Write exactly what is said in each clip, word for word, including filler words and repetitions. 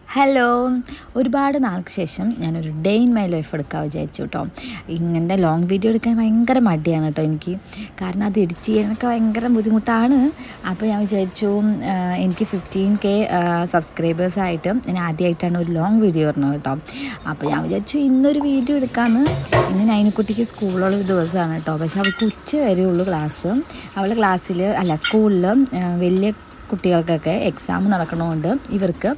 Hello, ഒരുപാട് നാൾക്ക് ശേഷം ഞാനൊരു ഡേ ഇൻ മൈ ലൈഫ് എടുക്കാൻ വിചാരിച്ചു കേട്ടോ. ഇങ്ങനത്തെ ലോങ് വീഡിയോ എടുക്കാൻ ഭയങ്കര മടിയാണ് കേട്ടോ എനിക്ക്. കാരണം അത് എഡിറ്റ് ചെയ്യാനൊക്കെ ഭയങ്കര ബുദ്ധിമുട്ടാണ്. അപ്പോൾ ഞാൻ വിചാരിച്ചു എനിക്ക് ഫിഫ്റ്റീൻ കെ സബ്സ്ക്രൈബേഴ്സായിട്ട് ഞാൻ ആദ്യമായിട്ടാണ് ഒരു ലോങ് വീഡിയോ ഇടുന്നത് കേട്ടോ. അപ്പോൾ ഞാൻ വിചാരിച്ചു ഇന്നൊരു വീഡിയോ എടുക്കാമെന്ന്. ഇന്ന് നൈനുക്കുട്ടിക്ക് സ്കൂളുള്ള ഒരു ദിവസമാണ് കേട്ടോ. പക്ഷേ അവൾക്ക് ഉച്ച വരെയുള്ളൂ ക്ലാസ്. അവൾ ക്ലാസ്സിൽ അല്ല സ്കൂളിൽ വലിയ കുട്ടികൾക്കൊക്കെ എക്സാം നടക്കണതുകൊണ്ട് ഇവർക്ക്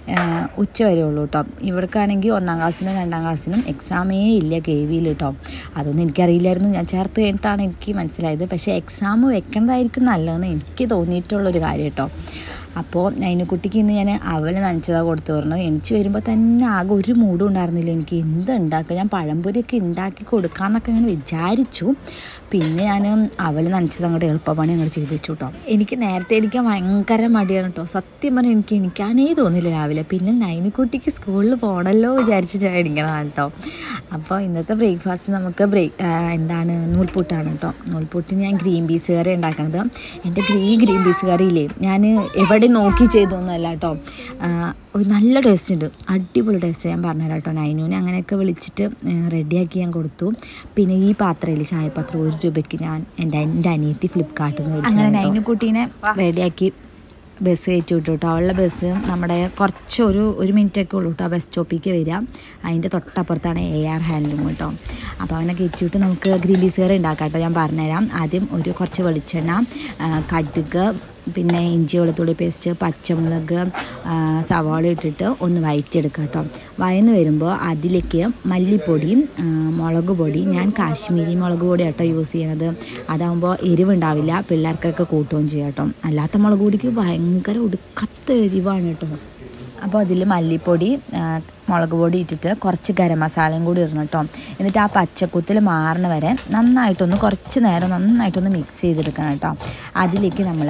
ഉച്ച വരെ ഉള്ളൂ കേട്ടോ. ഇവർക്കാണെങ്കിൽ ഒന്നാം ക്ലാസ്സിനും രണ്ടാം ക്ലാസ്സിനും എക്സാമേ ഇല്ല കെ വിയിൽ കേട്ടോ. അതൊന്നും എനിക്കറിയില്ലായിരുന്നു. ഞാൻ ചേർത്ത് കഴിഞ്ഞിട്ടാണ് എനിക്ക് മനസ്സിലായത്. പക്ഷേ എക്സാം വെക്കേണ്ടതായിരിക്കും നല്ലതെന്ന് എനിക്ക് തോന്നിയിട്ടുള്ളൊരു കാര്യം കേട്ടോ. അപ്പോൾ നൈനുക്കുട്ടിക്ക് ഇന്ന് ഞാൻ അവൽ നനച്ചതാണ് കൊടുത്തു പറഞ്ഞത്. എനിക്ക് വരുമ്പോൾ തന്നെ ആകെ ഒരു മൂഡും ഉണ്ടായിരുന്നില്ല. എനിക്ക് എന്ത് ഉണ്ടാക്കുക, ഞാൻ പഴംപൊരിയൊക്കെ ഉണ്ടാക്കി കൊടുക്കാമെന്നൊക്കെ ഞാൻ വിചാരിച്ചു. പിന്നെ ഞാൻ അവൽ നനച്ചത് അങ്ങോട്ട് എളുപ്പപ്പണി അങ്ങോട്ട് ചെയ്ത് വെച്ചു കേട്ടോ. എനിക്ക് നേരത്തെ എണീക്കാൻ ഭയങ്കര മടിയാണ് കേട്ടോ. സത്യം പറഞ്ഞാൽ എനിക്ക് എണീക്കാനേ തോന്നില്ല രാവിലെ. പിന്നെ നൈനുക്കുട്ടിക്ക് സ്കൂളിൽ പോകണമല്ലോ വിചാരിച്ച് ഞാൻ എണീക്കണതാണ് കേട്ടോ. അപ്പോൾ ഇന്നത്തെ ബ്രേക്ക്ഫാസ്റ്റ് നമുക്ക് ബ്രേക്ക് എന്താണ് നൂൽപുട്ടാണ് കേട്ടോ. നൂൽപുട്ട് ഞാൻ ഗ്രീൻ പീസ് കറി ഉണ്ടാക്കണത്. എൻ്റെ ഗ്രീ ഗ്രീൻ പീസ് കറിയില്ലേ ഞാൻ എവിടെ നോക്കി ചെയ്തൊന്നുമല്ല കേട്ടോ. ഒരു നല്ല ടേസ്റ്റ് ഉണ്ട്, അടിപൊളി ടേസ്റ്റ്. ഞാൻ പറഞ്ഞുതരാം കേട്ടോ. നൈനുവിനെ അങ്ങനെയൊക്കെ വിളിച്ചിട്ട് റെഡിയാക്കി ഞാൻ കൊടുത്തു. പിന്നെ ഈ പാത്രയിൽ ചായപാത്രം ഒരു രൂപയ്ക്ക് ഞാൻ എൻ്റെ എൻ്റെ അനിയത്തി ഫ്ലിപ്കാർട്ടിൽ നിന്ന് വിളിച്ചു. അങ്ങനെ നൈനുക്കുട്ടീനെ റെഡിയാക്കി ബസ് കയറ്റി വിട്ടു കേട്ടോ. അവളുടെ ബസ് നമ്മുടെ കുറച്ചൊരു ഒരു മിനിറ്റൊക്കെ ഉള്ളൂ കേട്ടോ ബസ് സ്റ്റോപ്പിലേക്ക് വരിക. അതിൻ്റെ തൊട്ടപ്പുറത്താണ് എ ആർ ഹാൻഡ്ലൂം കേട്ടോ. അപ്പോൾ അങ്ങനെ കയറ്റി വിട്ട് നമുക്ക് ഗ്രീൻ പീസ് കറി ഉണ്ടാക്കാം കേട്ടോ. ഞാൻ പറഞ്ഞുതരാം. ആദ്യം ഒരു കുറച്ച് വെളിച്ചെണ്ണ, കടുക്, പിന്നെ ഇഞ്ചി വെളുത്തുള്ളി പേസ്റ്റ്, പച്ചമുളക്, സവാള ഇട്ടിട്ട് ഒന്ന് വഴറ്റിയെടുക്കുക കേട്ടോ. വഴന്ന് വരുമ്പോൾ അതിലേക്ക് മല്ലിപ്പൊടിയും മുളക് പൊടി, ഞാൻ കാശ്മീരി മുളക് പൊടി കേട്ടോ യൂസ് ചെയ്യണത്. അതാകുമ്പോൾ എരിവുണ്ടാവില്ല, പിള്ളേർക്കൊക്കെ കൂട്ടുകയും ചെയ്യാം കേട്ടോ. അല്ലാത്ത മുളക് പൊടിക്ക് ഭയങ്കര ഒടുക്കത്ത എരിവാണ് കേട്ടോ. അപ്പോൾ അതിൽ മല്ലിപ്പൊടി, മുളക് പൊടി ഇട്ടിട്ട് കുറച്ച് ഗരം മസാലയും കൂടി ഇടണം കേട്ടോ. എന്നിട്ട് ആ പച്ചക്കുത്തിൽ മാറണ വരെ നന്നായിട്ടൊന്ന് കുറച്ച് നേരം നന്നായിട്ടൊന്ന് മിക്സ് ചെയ്തെടുക്കണം കേട്ടോ. അതിലേക്ക് നമ്മൾ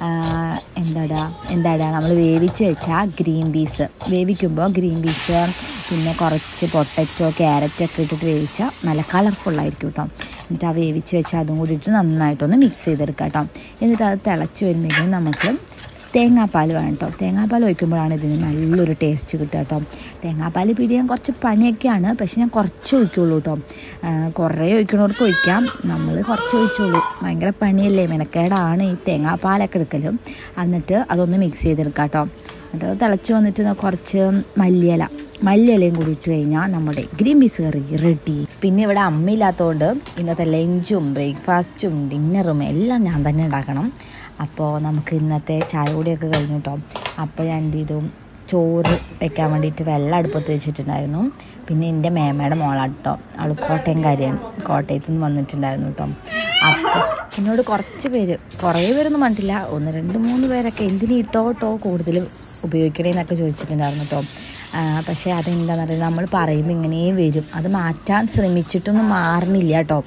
എന്താടാ എന്താടാ നമ്മൾ വേവിച്ച് വെച്ച ഗ്രീൻ പീസ്, വേവിക്കുമ്പോൾ ഗ്രീൻ പീസ് പിന്നെ കുറച്ച് പൊട്ടറ്റോ ക്യാരറ്റൊക്കെ ഇട്ടിട്ട് വേവിച്ചാൽ നല്ല കളർഫുള്ളായിരിക്കും കേട്ടോ. എന്നിട്ട് ആ വേവിച്ച് വെച്ച അതും കൂടി ഇട്ട് നന്നായിട്ടൊന്ന് മിക്സ് ചെയ്തെടുക്കാം കേട്ടോ. എന്നിട്ട് അത് തിളച്ച് വരുമ്പോഴേക്കും നമുക്ക് തേങ്ങാപ്പാൽ വേണം കേട്ടോ. തേങ്ങാപ്പാൽ ഒഴിക്കുമ്പോഴാണ് ഇതിന് നല്ലൊരു ടേസ്റ്റ് കിട്ടുക കേട്ടോ. തേങ്ങാപ്പാൽ പിടിയാൻ കുറച്ച് പണിയൊക്കെയാണ്, പക്ഷെ ഞാൻ കുറച്ച് ഒഴിക്കുള്ളൂ കേട്ടോ. കുറേ ഒഴിക്കണവർക്ക് ഒഴിക്കാം, നമ്മൾ കുറച്ച് ഒഴിച്ചുള്ളൂ. ഭയങ്കര പണിയല്ലേ, മെനക്കേടാണ് ഈ തേങ്ങാപ്പാലൊക്കെ എടുക്കലും. എന്നിട്ട് അതൊന്ന് മിക്സ് ചെയ്തെടുക്കാം കേട്ടോ. എന്നിട്ട് തിളച്ച് വന്നിട്ട് കുറച്ച് മല്ലിയില മല്ലിയിലയും കൂടി ഇട്ട് കഴിഞ്ഞാൽ നമ്മുടെ ഗ്രീൻ പീസ് കറി റെഡി. പിന്നെ ഇവിടെ അമ്മയില്ലാത്തതുകൊണ്ട് ഇന്നത്തെ ലഞ്ചും ബ്രേക്ക്ഫാസ്റ്റും ഡിന്നറും എല്ലാം ഞാൻ തന്നെ ഉണ്ടാക്കണം. അപ്പോൾ നമുക്ക് ഇന്നത്തെ ചായ കൂടിയൊക്കെ കഴിഞ്ഞു കേട്ടോ. അപ്പോൾ ഞാൻ എന്ത് ചെയ്തു, ചോറ് വെക്കാൻ വേണ്ടിയിട്ട് വെള്ളം അടുപ്പത്ത് വെച്ചിട്ടുണ്ടായിരുന്നു. പിന്നെ എൻ്റെ മേമയുടെ മോളാണ് കേട്ടോ. അവൾ കോട്ടയംകാരിയാണ്, കോട്ടയത്തു നിന്ന് വന്നിട്ടുണ്ടായിരുന്നു കേട്ടോ. അപ്പോൾ എന്നോട് കുറച്ച് പേര്, കുറേ പേരൊന്നും പറഞ്ഞിട്ടില്ല, ഒന്ന് രണ്ട് മൂന്ന് പേരൊക്കെ എന്തിനീ ഇട്ടോ ട്ടോ കൂടുതൽ ഉപയോഗിക്കണേന്നൊക്കെ ചോദിച്ചിട്ടുണ്ടായിരുന്നു കേട്ടോ. പക്ഷേ അതെന്താണെന്ന് പറയുക, നമ്മൾ പറയുമ്പോൾ ഇങ്ങനെ വരും. അത് മാറ്റാൻ ശ്രമിച്ചിട്ടൊന്നും മാറണില്ല കേട്ടോ.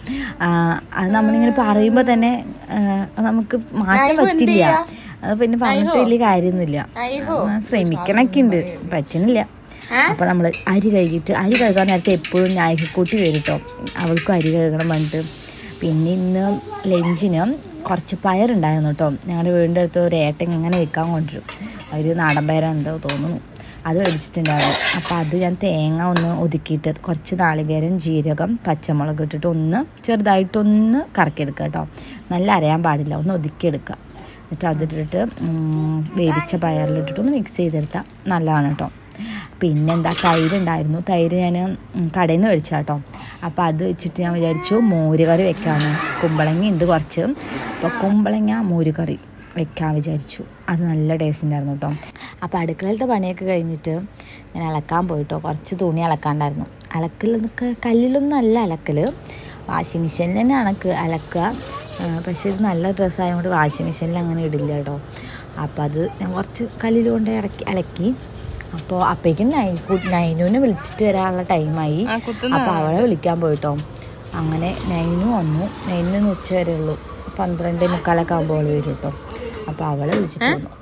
അത് നമ്മളിങ്ങനെ പറയുമ്പോൾ തന്നെ നമുക്ക് മാറ്റാൻ പറ്റില്ല. അത് പിന്നെ പറഞ്ഞിട്ട് വലിയ കാര്യമൊന്നുമില്ല. ശ്രമിക്കണൊക്കെ ഉണ്ട്, പറ്റണില്ല. അപ്പോൾ നമ്മൾ അരി കഴുകിയിട്ട്, അരി കഴുകാൻ നേരത്തെ എപ്പോഴും നായികൂട്ടി വരും കേട്ടോ. അവൾക്കും അരി കഴുകണം പറഞ്ഞിട്ട്. പിന്നെ ഇന്ന് ലഞ്ചിന് കുറച്ച് പയറുണ്ടായിരുന്നു കേട്ടോ. ഞങ്ങളുടെ വീടിൻ്റെ അടുത്ത് ഒരു ഏട്ടൻ ഇങ്ങനെ വെക്കാൻ കൊണ്ടുവരും, ഒരു നാടൻ പയറെന്തോ തോന്നുന്നു, അത് മേടിച്ചിട്ടുണ്ടായിരുന്നു. അപ്പോൾ അത് ഞാൻ തേങ്ങ ഒന്ന് ഒതുക്കിയിട്ട് കുറച്ച് നാളികേരം, ജീരകം, പച്ചമുളക് ഇട്ടിട്ട് ഒന്ന് ചെറുതായിട്ടൊന്ന് കറക്കിയെടുക്കുക കേട്ടോ. നല്ല അരയാൻ പാടില്ല, ഒന്ന് ഒതുക്കിയെടുക്കുക. എന്നിട്ട് അതിട്ടിട്ട് വേവിച്ച പയറിലിട്ടിട്ടൊന്ന് മിക്സ് ചെയ്തെടുത്താൽ നല്ലതാണ് കേട്ടോ. പിന്നെന്താ, തൈരുണ്ടായിരുന്നു. തൈര് ഞാൻ കടയിൽ നിന്ന് മേടിച്ച കേട്ടോ. അപ്പോൾ അത് വെച്ചിട്ട് ഞാൻ വിചാരിച്ചു മോര് കറി വെക്കാമെന്ന്. കുമ്പളങ്ങ ഉണ്ട് കുറച്ച്, അപ്പോൾ കുമ്പളങ്ങ മോര് കറി വെക്കാൻ വിചാരിച്ചു. അത് നല്ല ടേസ്റ്റ് ഉണ്ടായിരുന്നു കേട്ടോ. അപ്പോൾ അടുക്കളയിലത്തെ പണിയൊക്കെ കഴിഞ്ഞിട്ട് ഞാൻ അലക്കാൻ പോയിട്ടോ. കുറച്ച് തുണി അലക്കാണ്ടായിരുന്നു. അലക്കലൊക്കെ കല്ലിലൊന്നും അല്ല അലക്കൽ, വാഷിംഗ് മെഷീനിൽ തന്നെ അണക്ക് അലക്കുക. പക്ഷേ ഇത് നല്ല ഡ്രസ്സായതുകൊണ്ട് വാഷിംഗ് മെഷീനിൽ അങ്ങനെ ഇടില്ല കേട്ടോ. അപ്പോൾ അത് ഞാൻ കുറച്ച് കല്ലിൽ കൊണ്ട് ഇറക്കി അലക്കി. അപ്പോൾ അപ്പോഴേക്കും നൈൻ നൈനുവിനെ വിളിച്ചിട്ട് വരാനുള്ള ടൈമായി. അപ്പോൾ അവളെ വിളിക്കാൻ പോയിട്ടോ. അങ്ങനെ നൈനു വന്നു. നൈനിന് ഉച്ച വരെ ഉള്ളൂ, പന്ത്രണ്ട് മുക്കാലൊക്കെ ആകുമ്പോൾ അവൾ വരും കേട്ടോ. അപ്പോൾ അവളെ വിളിച്ചിട്ട് വന്നു.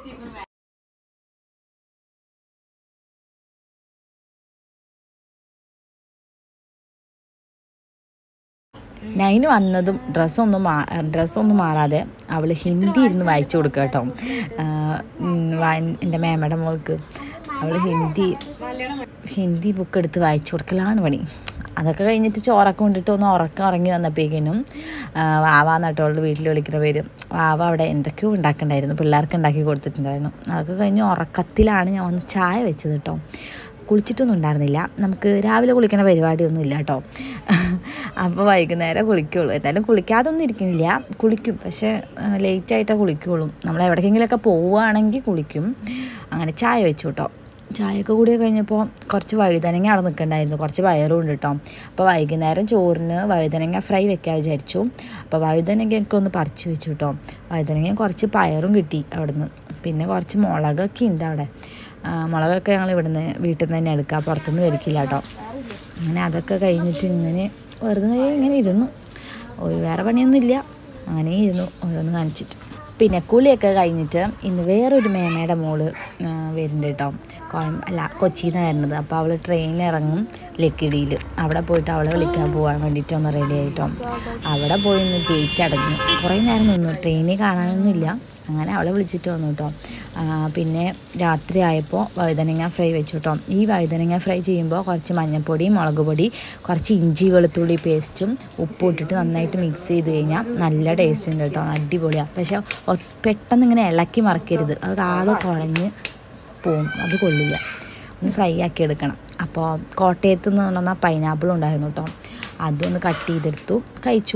നൈന് വന്നതും ഡ്രസ്സൊന്നും മാ ഡ്രസ്സൊന്നും മാറാതെ അവൾ ഹിന്ദി ഇരുന്ന് വായിച്ചു കൊടുക്കുക കേട്ടോ എൻ്റെ മേമയുടെ മോൾക്ക്. അവൾ ഹിന്ദി ഹിന്ദി ബുക്ക് എടുത്ത് വായിച്ചു കൊടുക്കലാണ് പണി. അതൊക്കെ കഴിഞ്ഞിട്ട് ചോറൊക്കെ കൊണ്ടിട്ട് ഒന്ന് ഉറക്കം ഉറങ്ങി വന്നപ്പോഴേക്കിനും വാവ നട്ടോളുടെ വീട്ടിൽ വിളിക്കുന്ന പേര് വാവ അവിടെ എന്തൊക്കെയോ ഉണ്ടാക്കണ്ടായിരുന്നു, പിള്ളേർക്ക് ഉണ്ടാക്കി കൊടുത്തിട്ടുണ്ടായിരുന്നു. അതൊക്കെ കഴിഞ്ഞ് ഉറക്കത്തിലാണ് ഞാൻ വന്ന് ചായ വെച്ചത് കേട്ടോ. കുളിച്ചിട്ടൊന്നും ഉണ്ടായിരുന്നില്ല, നമുക്ക് രാവിലെ കുളിക്കുന്ന പരിപാടിയൊന്നും ഇല്ല കേട്ടോ. അപ്പോൾ വൈകുന്നേരം കുളിക്കുള്ളൂ. എന്തായാലും കുളിക്കാതൊന്നും ഇരിക്കുന്നില്ല, കുളിക്കും, പക്ഷേ ലേറ്റായിട്ടേ കുളിക്കുള്ളൂ. നമ്മൾ എവിടേക്കെങ്കിലുമൊക്കെ പോവുകയാണെങ്കിൽ കുളിക്കും. അങ്ങനെ ചായ വെച്ചു കേട്ടോ. ചായയൊക്കെ കൂടി കഴിഞ്ഞപ്പോൾ കുറച്ച് വഴുതനങ്ങ അവിടെ നിൽക്കണ്ടായിരുന്നു, കുറച്ച് പയറും ഉണ്ട് കേട്ടോ. അപ്പോൾ വൈകുന്നേരം ചോറിന് വഴുതനങ്ങ ഫ്രൈ വെക്കാൻ വിചാരിച്ചു. അപ്പോൾ വഴുതനങ്ങ എനിക്കൊന്ന് പറിച്ച് വെച്ചു കേട്ടോ. വഴുതനങ്ങ കുറച്ച് പയറും കിട്ടി അവിടുന്ന്. പിന്നെ കുറച്ച് മുളകൊക്കെ ഉണ്ട് അവിടെ. മുളകൊക്കെ ഞങ്ങൾ ഇവിടുന്ന് വീട്ടിൽ നിന്ന് തന്നെ എടുക്കുക, പുറത്തുനിന്ന് മേടിക്കില്ല കേട്ടോ. അങ്ങനെ അതൊക്കെ കഴിഞ്ഞിട്ട് ഇങ്ങനെ വെറുതെ ഇങ്ങനെ ഇരുന്നു. ഒരു വേറെ പണിയൊന്നുമില്ല, അങ്ങനെ ഇരുന്നു ഓരോന്ന് കാണിച്ചിട്ട്. പിന്നെ കുളിയൊക്കെ കഴിഞ്ഞിട്ട് ഇന്ന് വേറൊരു മേമയുടെ മോള് വരുന്നുണ്ട് കേട്ടോ. കോയം അല്ല കൊച്ചിയിൽ നിന്നാണ് വരുന്നത്. അപ്പോൾ അവൾ ട്രെയിനിൽ ഇറങ്ങും ലക്കിടിയിൽ. അവിടെ പോയിട്ട് അവളെ വിളിക്കാൻ പോകാൻ വേണ്ടിയിട്ടൊന്ന് റെഡി ആയിട്ടോ. അവിടെ പോയി ഇന്ന് ഗേറ്റ് അടഞ്ഞു. കുറേ നേരം നിന്നു, ട്രെയിനിൽ കാണാനൊന്നുമില്ല. അങ്ങനെ അവളെ വിളിച്ചിട്ട് വന്നു കേട്ടോ. പിന്നെ രാത്രി ആയപ്പോൾ വഴുതനങ്ങ ഫ്രൈ വെച്ചു കേട്ടോ. ഈ വഴുതനങ്ങ ഫ്രൈ ചെയ്യുമ്പോൾ കുറച്ച് മഞ്ഞൾപ്പൊടി, മുളക് പൊടി, കുറച്ച് ഇഞ്ചി വെളുത്തുള്ളി പേസ്റ്റും ഉപ്പും ഇട്ടിട്ട് നന്നായിട്ട് മിക്സ് ചെയ്ത് കഴിഞ്ഞാൽ നല്ല ടേസ്റ്റ് ഉണ്ട് കേട്ടോ, അടിപൊളിയാണ്. പക്ഷേ പെട്ടെന്ന് ഇങ്ങനെ ഇളക്കി മറക്കരുത്, അത് ആകെ കുഴഞ്ഞ് പോവും, അത് കൊള്ളില്ല. ഒന്ന് ഫ്രൈ ആക്കി എടുക്കണം. അപ്പോൾ കോട്ടയത്ത് നിന്ന് കൊണ്ടുവന്ന പൈനാപ്പിൾ ഉണ്ടായിരുന്നു കേട്ടോ, അതൊന്ന് കട്ട് ചെയ്തെടുത്തു കഴിച്ചു.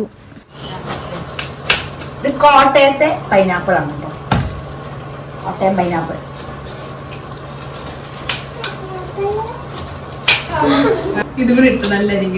ഇത് കോട്ടയത്തെ പൈനാപ്പിൾ ആണ് കേട്ടോ, കോട്ടയം പൈനാപ്പിൾ. ഇത് കൂടെ ഇട്ട് നല്ലായിരിക്കും.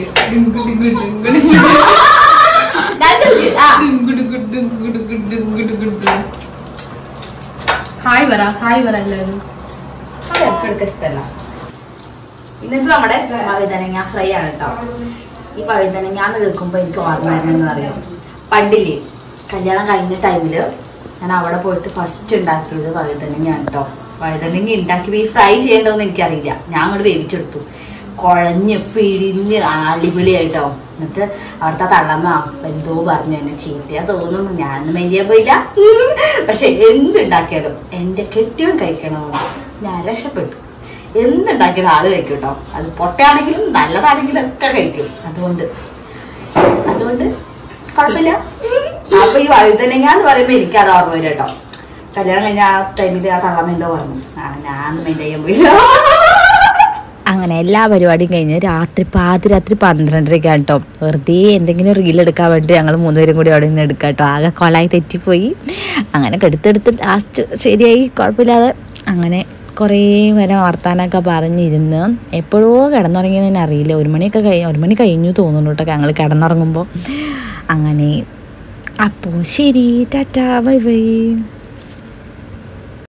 ഹായ് പറ, ഹായ് പറ എല്ലാവരും. അതെടുക്ക ഇഷ്ടമല്ല. ഇന്നത്തെ നമ്മുടെ വഴുതനങ്ങ ഫ്രൈ ആണ് കേട്ടോ. ഈ വഴുതനങ്ങാന്ന് കേൾക്കുമ്പോൾ എനിക്ക് ഓർമ്മ വരുന്നതെന്ന് അറിയാം, പണ്ടില്ലേ കല്യാണം കഴിഞ്ഞ ടൈമില് ഞാൻ അവിടെ പോയിട്ട് ഫസ്റ്റ് ഉണ്ടാക്കിയത് വഴുതനങ്ങയാണ് കേട്ടോ. വഴുതനങ്ങ ഉണ്ടാക്കിയപ്പോൾ ഈ ഫ്രൈ ചെയ്യേണ്ടതെന്ന് എനിക്കറിയില്ല, ഞാൻ അങ്ങോട്ട് വേവിച്ചെടുത്തു. കുഴഞ്ഞ് പിഴിഞ്ഞ് അടിപൊളിയായിട്ടോ. എന്നിട്ട് അവിടുത്തെ തള്ളമ്മ എന്തോ പറഞ്ഞു എന്നെ ചീത്തയാ തോന്നുന്നു, ഞാനൊന്നും മെയിൻ ചെയ്യാൻ പോയില്ല. പക്ഷെ എന്തുണ്ടാക്കിയാലും എൻ്റെ കെട്ടിയവൻ കഴിക്കണോ, ഞാൻ രക്ഷപ്പെട്ടു. എന്തുണ്ടാക്കിയാലും ആള് കഴിക്കും കേട്ടോ. അത് പൊട്ടയാണെങ്കിലും നല്ലതാണെങ്കിലും ഒക്കെ കഴിക്കും. അതുകൊണ്ട് അതുകൊണ്ട് കുഴപ്പമില്ല. അപ്പൊ ഈ വഴുതനങ്ങ എന്ന് പറയുമ്പോ എനിക്ക് അത് ഓർമ്മ വരും കേട്ടോ. കല്യാണം കഴിഞ്ഞ ആ ടൈമില് ആ തള്ളമ്മ എന്തോ പറഞ്ഞു, ആ ഞാൻ മെയിൻ ചെയ്യാൻ പോയില്ല. അങ്ങനെ എല്ലാ പരിപാടിയും കഴിഞ്ഞ് രാത്രി പാതിരാത്രി പന്ത്രണ്ടരയ്ക്കാണ് കേട്ടോ. വെറുതെ എന്തെങ്കിലും റീൽ എടുക്കാൻ വേണ്ടി ഞങ്ങൾ മൂന്നുപേരും കൂടി അവിടെ നിന്ന് എടുക്കാം കേട്ടോ. ആകെ കൊളായി തെറ്റിപ്പോയി. അങ്ങനെ എടുത്തെടുത്ത് ലാസ്റ്റ് ശരിയായി, കുഴപ്പമില്ലാതെ. അങ്ങനെ കുറേ നേരം വർത്താനമൊക്കെ പറഞ്ഞിരുന്ന് എപ്പോഴോ കിടന്നുറങ്ങിയതെന്ന് അറിയില്ല. ഒരു മണിയൊക്കെ കഴിഞ്ഞ് ഒരു മണി കഴിഞ്ഞു തോന്നുന്നു കേട്ടോ ഞങ്ങൾ കിടന്നുറങ്ങുമ്പോൾ. അങ്ങനെ അപ്പോൾ ശരി, ടാറ്റാ, ബൈ ബൈ.